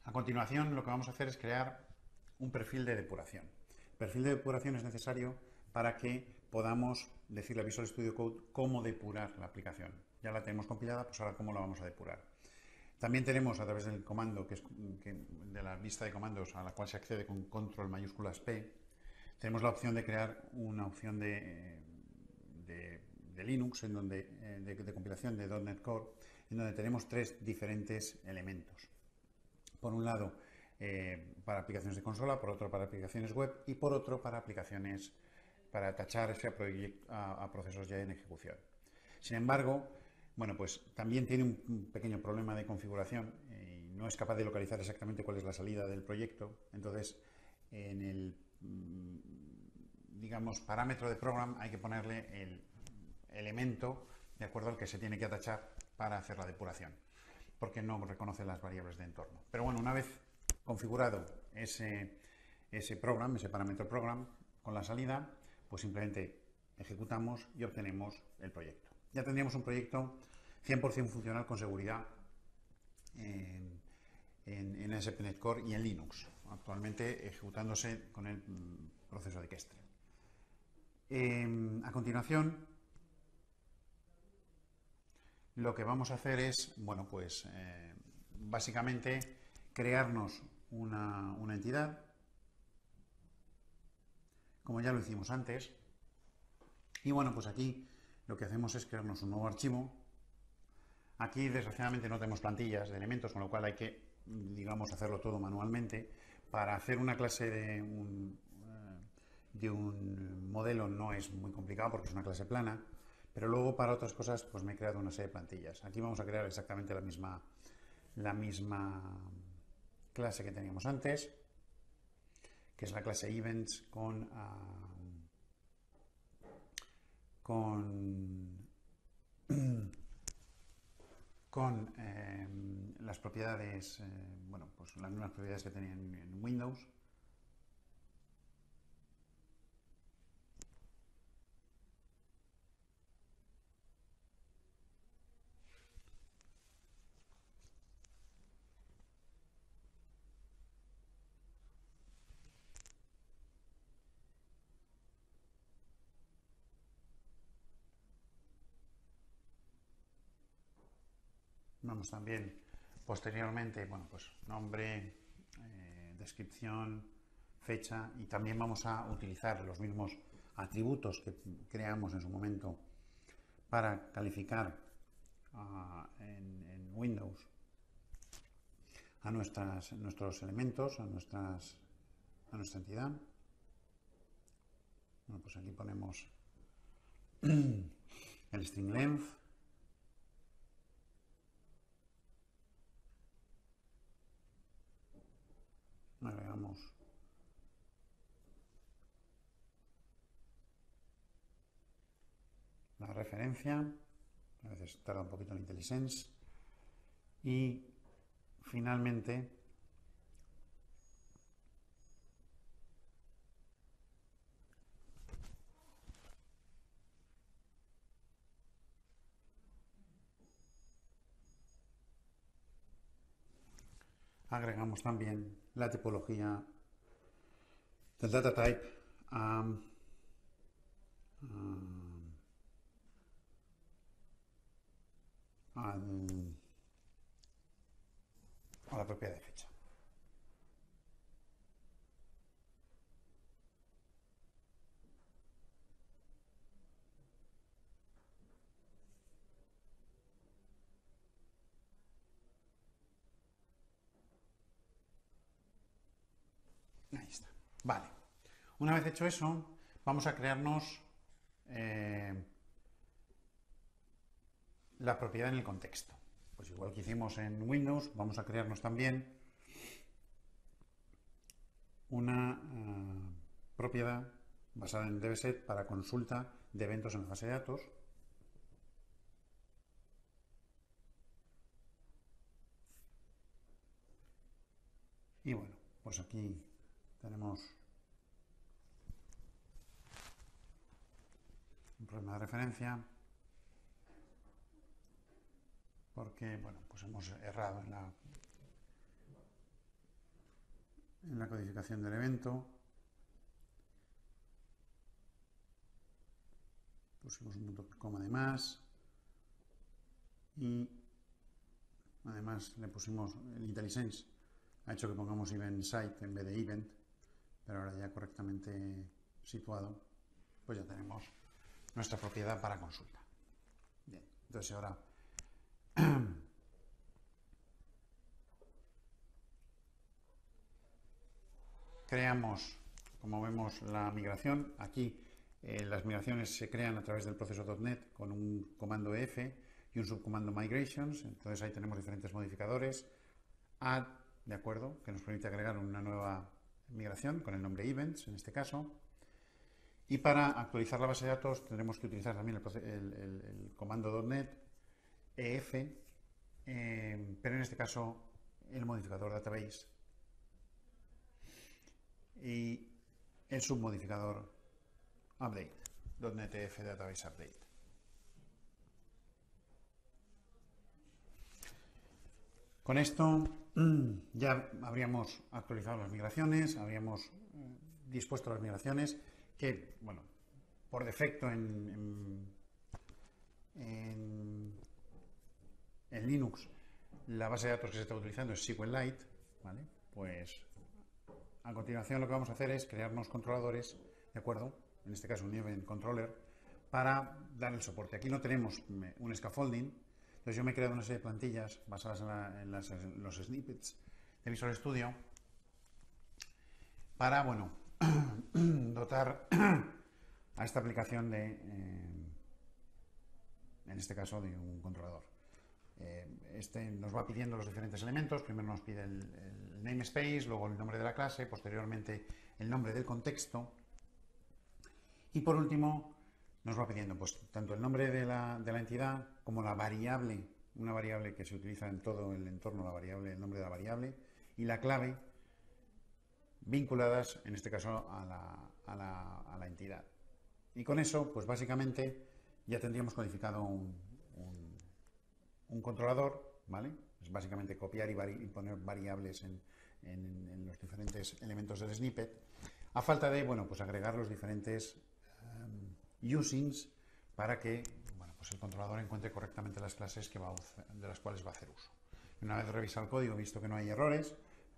A continuación, lo que vamos a hacer es crear un perfil de depuración. El perfil de depuración es necesario para que podamos decirle a Visual Studio Code cómo depurar la aplicación. Ya la tenemos compilada, pues ahora cómo la vamos a depurar. También tenemos a través del comando, de la lista de comandos a la cual se accede con control mayúsculas P, tenemos la opción de crear una opción de Linux, de compilación de .NET Core, en donde tenemos tres diferentes elementos. Por un lado, para aplicaciones de consola, por otro para aplicaciones web y por otro para aplicaciones para tacharse a procesos ya en ejecución. Sin embargo, bueno, pues también tiene un pequeño problema de configuración y no es capaz de localizar exactamente cuál es la salida del proyecto. Entonces, en el, digamos, parámetro de program hay que ponerle el elemento de acuerdo al que se tiene que atachar para hacer la depuración, porque no reconoce las variables de entorno. Pero bueno, una vez configurado ese program, ese parámetro program con la salida, pues simplemente ejecutamos y obtenemos el proyecto. Ya tendríamos un proyecto 100% funcional con seguridad en ASP.NET Core y en Linux, actualmente ejecutándose con el proceso de Kestrel. A continuación, lo que vamos a hacer es, bueno, pues básicamente crearnos una entidad, como ya lo hicimos antes. Y bueno, pues aquí lo que hacemos es crearnos un nuevo archivo. Aquí, desgraciadamente, no tenemos plantillas de elementos, con lo cual hay que, digamos, hacerlo todo manualmente. Para hacer una clase de un modelo no es muy complicado porque es una clase plana, pero luego para otras cosas pues me he creado una serie de plantillas. Aquí vamos a crear exactamente la misma clase que teníamos antes, que es la clase Events con las propiedades, bueno, pues las mismas propiedades que tenía en Windows. Vamos también posteriormente, bueno, pues nombre, descripción, fecha, y también vamos a utilizar los mismos atributos que creamos en su momento para calificar en Windows a nuestros elementos, a nuestra entidad. Bueno, pues aquí ponemos el string length. Agregamos la referencia, a veces tarda un poquito en IntelliSense, y finalmente agregamos también la tipología del data type a la propiedad de fecha. Ahí está. Vale. Una vez hecho eso, vamos a crearnos la propiedad en el contexto. Pues igual que hicimos en Windows, vamos a crearnos también una propiedad basada en DBSet para consulta de eventos en la base de datos. Y bueno, pues aquí tenemos un problema de referencia porque, bueno, pues hemos errado en la codificación del evento. Pusimos un punto coma de más. Y además le pusimos el IntelliSense. Ha hecho que pongamos event site en vez de event. Pero ahora ya correctamente situado, pues ya tenemos nuestra propiedad para consulta. Bien, entonces ahora creamos, como vemos, la migración. Aquí las migraciones se crean a través del proceso .NET con un comando F y un subcomando migrations. Entonces ahí tenemos diferentes modificadores. Add, de acuerdo, que nos permite agregar una nueva migración con el nombre events en este caso. Y para actualizar la base de datos tendremos que utilizar también el comando .NET EF, pero en este caso el modificador database y el submodificador update, .NET EF database update. Con esto ya habríamos actualizado las migraciones, habríamos dispuesto las migraciones que, bueno, por defecto en Linux la base de datos que se está utilizando es SQLite, ¿vale? Pues a continuación lo que vamos a hacer es crearnos controladores, ¿de acuerdo? En este caso un event controller, para dar el soporte. Aquí no tenemos un scaffolding. Entonces yo me he creado una serie de plantillas basadas en los snippets de Visual Studio para, bueno, dotar a esta aplicación de, en este caso, de un controlador. Este nos va pidiendo los diferentes elementos. Primero nos pide el namespace, luego el nombre de la clase, posteriormente el nombre del contexto y por último nos va pidiendo pues tanto el nombre de la entidad como la variable, una variable que se utiliza en todo el entorno, el nombre de la variable y la clave vinculadas, en este caso, a la entidad. Y con eso, pues básicamente ya tendríamos codificado un controlador, ¿vale? Es básicamente copiar y poner variables en los diferentes elementos del snippet, a falta de, bueno, pues agregar los diferentes usings para que, bueno, pues el controlador encuentre correctamente las clases de las cuales va a hacer uso. Una vez revisado el código, visto que no hay errores,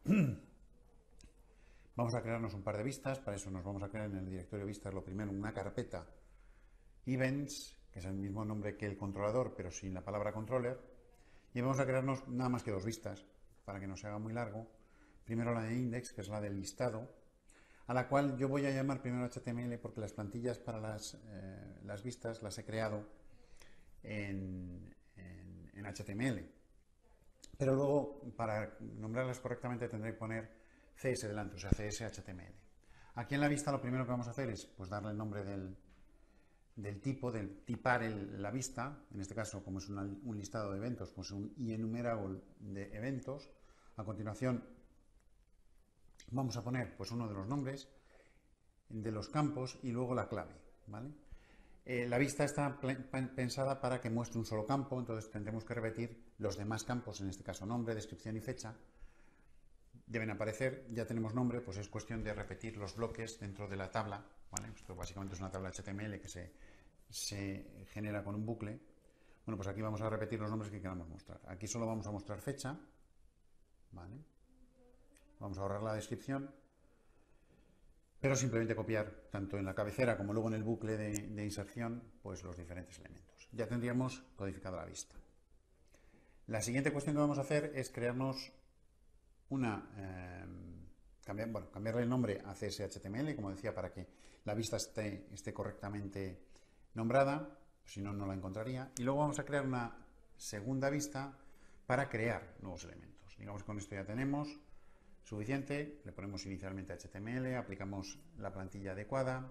vamos a crearnos un par de vistas. Para eso nos vamos a crear en el directorio vistas, lo primero, una carpeta events, que es el mismo nombre que el controlador, pero sin la palabra controller. Y vamos a crearnos nada más que dos vistas, para que no se haga muy largo. Primero la de index, que es la del listado, a la cual yo voy a llamar primero HTML porque las plantillas para las vistas las he creado en HTML. Pero luego, para nombrarlas correctamente, tendré que poner CS delante, o sea, CS-HTML. Aquí en la vista lo primero que vamos a hacer es pues, darle el nombre del tipo, del tipar la vista. En este caso, como es un listado de eventos, pues un enumerable de eventos. A continuación, vamos a poner pues, uno de los nombres de los campos y luego la clave, ¿vale? La vista está pensada para que muestre un solo campo, entonces tendremos que repetir los demás campos, en este caso nombre, descripción y fecha. Deben aparecer, ya tenemos nombre, pues es cuestión de repetir los bloques dentro de la tabla, ¿vale? Esto básicamente es una tabla HTML que se genera con un bucle. Bueno, pues aquí vamos a repetir los nombres que queramos mostrar. Aquí solo vamos a mostrar fecha, ¿vale? Vamos a ahorrar la descripción, pero simplemente copiar tanto en la cabecera como luego en el bucle de inserción pues los diferentes elementos. Ya tendríamos codificada la vista. La siguiente cuestión que vamos a hacer es crearnos cambiarle el nombre a CSHTML, como decía, para que la vista esté correctamente nombrada, si no, no la encontraría. Y luego vamos a crear una segunda vista para crear nuevos elementos. Digamos que con esto ya tenemos suficiente, le ponemos inicialmente HTML, aplicamos la plantilla adecuada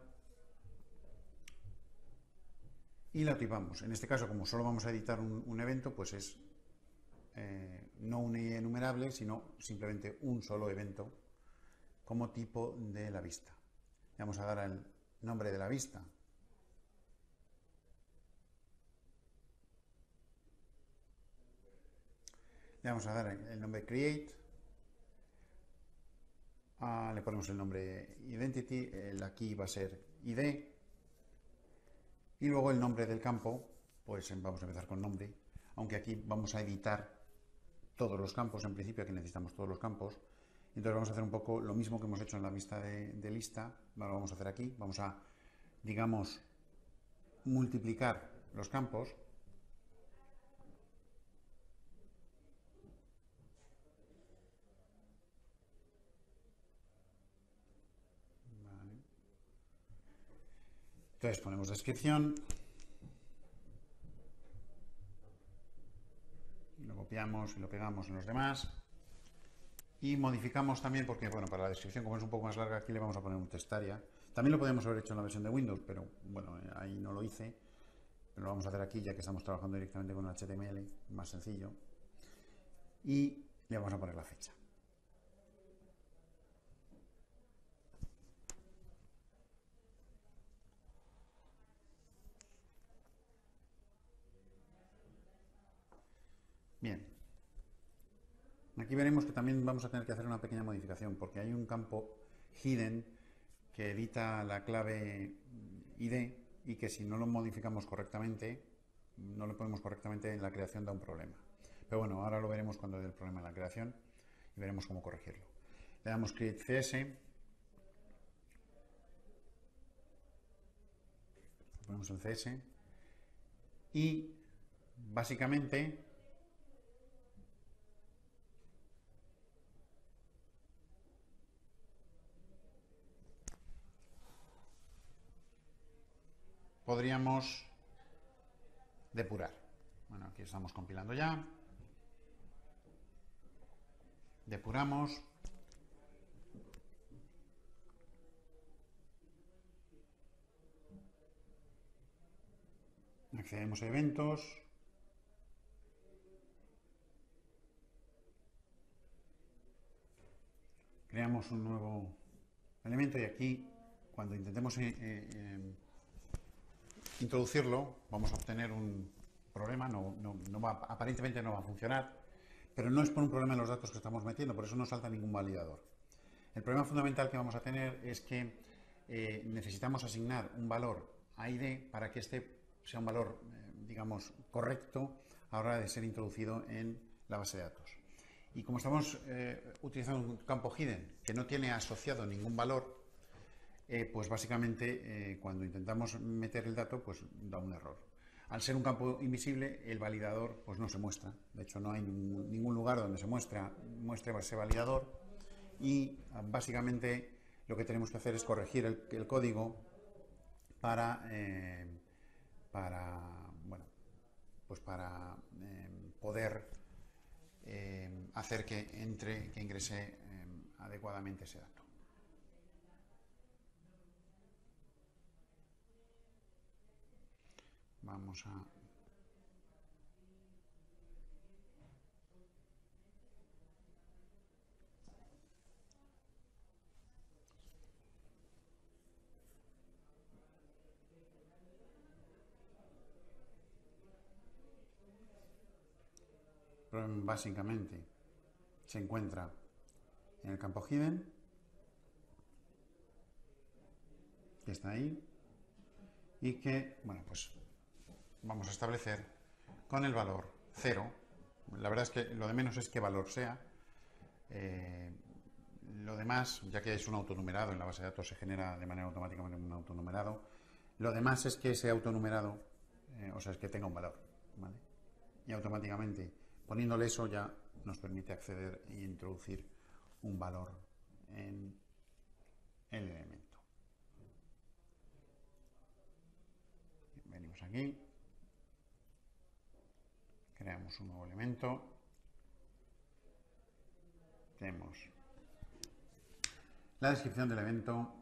y la tipamos. En este caso, como solo vamos a editar un evento, pues es no un enumerable, sino simplemente un solo evento como tipo de la vista. Le vamos a dar el nombre de la vista. Le vamos a dar el nombre create. le ponemos el nombre identity, el aquí va a ser id, y luego el nombre del campo, pues vamos a empezar con nombre, aunque aquí vamos a editar todos los campos, en principio aquí necesitamos todos los campos. Entonces vamos a hacer un poco lo mismo que hemos hecho en la vista de lista, lo vamos a hacer aquí, vamos a, digamos, multiplicar los campos. Vale. Entonces ponemos descripción, lo copiamos y lo pegamos en los demás. Y modificamos también, porque bueno, para la descripción, como es un poco más larga, aquí le vamos a poner un testarea. También lo podemos haber hecho en la versión de Windows, pero bueno, ahí no lo hice. Pero lo vamos a hacer aquí, ya que estamos trabajando directamente con el HTML, más sencillo. Y le vamos a poner la fecha. Bien. Aquí veremos que también vamos a tener que hacer una pequeña modificación, porque hay un campo hidden que edita la clave ID y que si no lo modificamos correctamente, no lo ponemos correctamente, en la creación da un problema. Pero bueno, ahora lo veremos cuando dé el problema en la creación y veremos cómo corregirlo. Le damos create CS, ponemos el CS y básicamente podríamos depurar. Bueno, aquí estamos compilando ya. Depuramos. Accedemos a eventos. Creamos un nuevo elemento y aquí, cuando intentemos introducirlo, vamos a obtener un problema, aparentemente no va a funcionar, pero no es por un problema en los datos que estamos metiendo, por eso no salta ningún validador. El problema fundamental que vamos a tener es que necesitamos asignar un valor a ID para que este sea un valor, digamos, correcto a la hora de ser introducido en la base de datos. Y como estamos utilizando un campo hidden que no tiene asociado ningún valor, pues básicamente cuando intentamos meter el dato, pues da un error. Al ser un campo invisible, el validador pues no se muestra. De hecho, no hay ningún lugar donde se muestre ese validador. Y básicamente lo que tenemos que hacer es corregir el código para poder hacer que ingrese adecuadamente ese dato. Vamos a básicamente se encuentra en el campo hidden, que está ahí, y que, bueno, pues vamos a establecer con el valor 0. La verdad es que lo de menos es qué valor sea. Lo demás, ya que es un autonumerado, en la base de datos se genera de manera automática un autonumerado. Lo demás es que ese autonumerado, o sea, es que tenga un valor, ¿vale? Y automáticamente, poniéndole eso, ya nos permite acceder e introducir un valor en el elemento. Venimos aquí, creamos un nuevo elemento, tenemos la descripción del evento,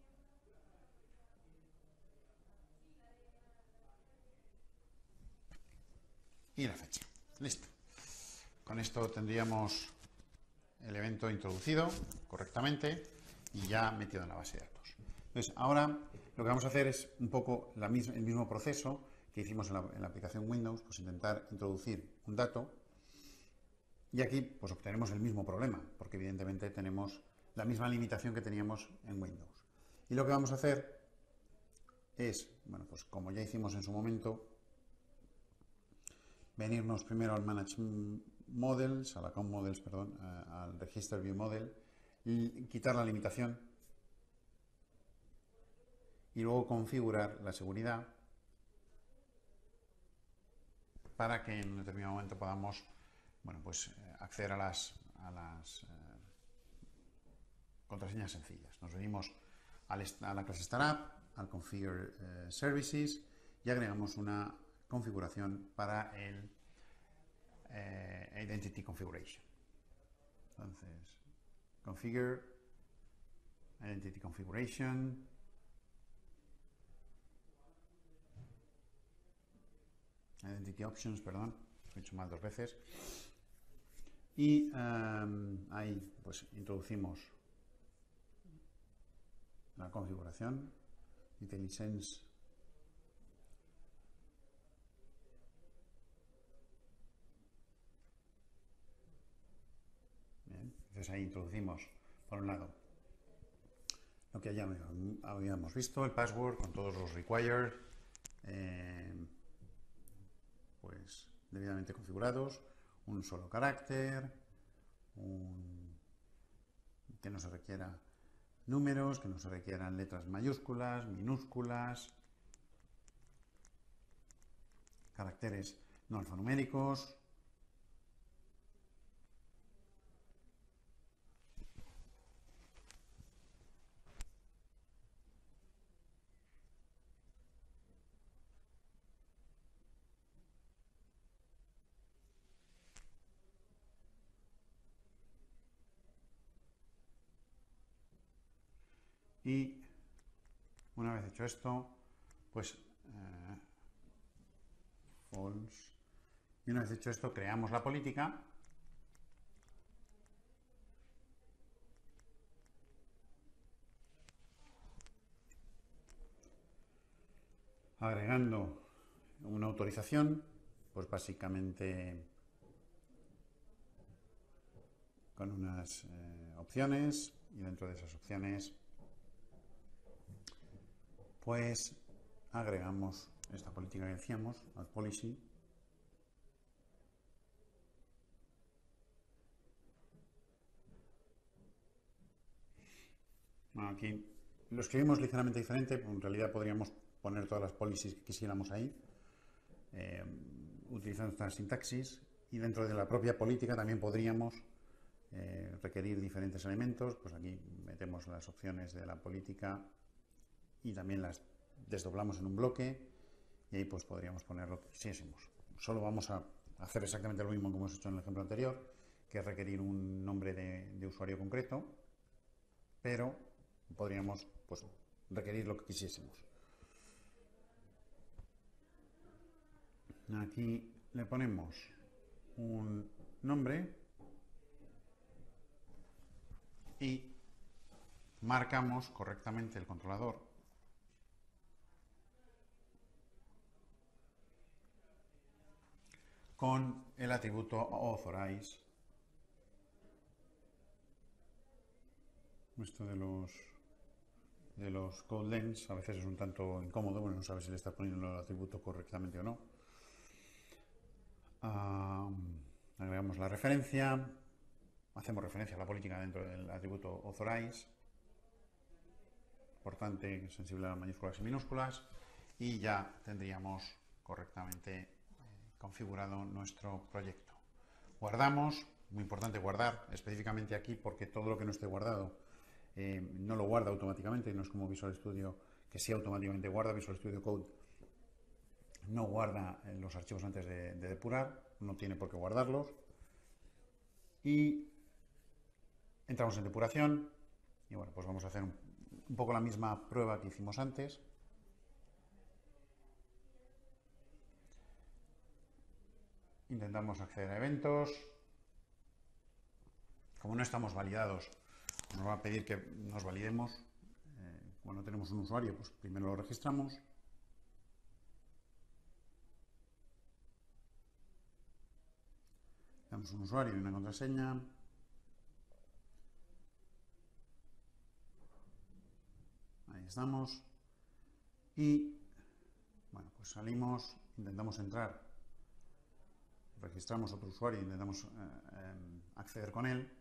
y la fecha. Listo. Con esto tendríamos el evento introducido correctamente y ya metido en la base de datos. Entonces, ahora lo que vamos a hacer es un poco el mismo proceso que hicimos en la aplicación Windows, pues intentar introducir un dato, y aquí pues obtenemos el mismo problema, porque evidentemente tenemos la misma limitación que teníamos en Windows. Y lo que vamos a hacer es, bueno, pues como ya hicimos en su momento, venirnos primero al Manage Models, a la Account Models, perdón, al Register View Model, y quitar la limitación y luego configurar la seguridad para que en un determinado momento podamos, bueno, pues acceder a las contraseñas sencillas. Nos venimos a la clase Startup, al Configure Services y agregamos una configuración para el Identity Configuration. Entonces, Configure, Identity Configuration, Identity Options, perdón, lo he hecho mal 2 veces. Y ahí pues introducimos la configuración, IntelliSense. Bien, entonces ahí introducimos, por un lado, lo que ya habíamos visto, el password con todos los required, pues debidamente configurados, un solo carácter, que no se requiera números, que no se requieran letras mayúsculas, minúsculas, caracteres no alfanuméricos. Y una vez hecho esto, pues false. Y una vez hecho esto, creamos la política. Agregando una autorización, pues básicamente con unas opciones, y dentro de esas opciones pues agregamos esta política que decíamos, al policy. Bueno, aquí lo escribimos ligeramente diferente, en realidad podríamos poner todas las policies que quisiéramos ahí, utilizando esta sintaxis, y dentro de la propia política también podríamos requerir diferentes elementos. Pues aquí metemos las opciones de la política y también las desdoblamos en un bloque, y ahí pues podríamos poner lo que quisiésemos. Solo vamos a hacer exactamente lo mismo que hemos hecho en el ejemplo anterior, que es requerir un nombre de usuario concreto, pero podríamos pues requerir lo que quisiésemos. Aquí le ponemos un nombre y marcamos correctamente el controlador con el atributo authorize. Esto de los code lengths a veces es un tanto incómodo, bueno, no sabes si le estás poniendo el atributo correctamente o no. Agregamos la referencia, hacemos referencia a la política dentro del atributo authorize, importante, sensible a las mayúsculas y minúsculas, y ya tendríamos correctamente configurado nuestro proyecto. Guardamos, muy importante guardar específicamente aquí, porque todo lo que no esté guardado no lo guarda automáticamente, no es como Visual Studio, que sí automáticamente guarda. Visual Studio Code no guarda los archivos antes de depurar, no tiene por qué guardarlos. Y entramos en depuración, y bueno, pues vamos a hacer un poco la misma prueba que hicimos antes. Intentamos acceder a eventos. Como no estamos validados, nos va a pedir que nos validemos. Cuando tenemos un usuario, pues primero lo registramos. Damos un usuario y una contraseña. estamos. Y, bueno, pues salimos, intentamos entrar, registramos otro usuario, intentamos acceder con él.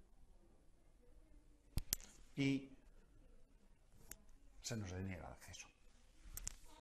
Y se nos deniega el acceso.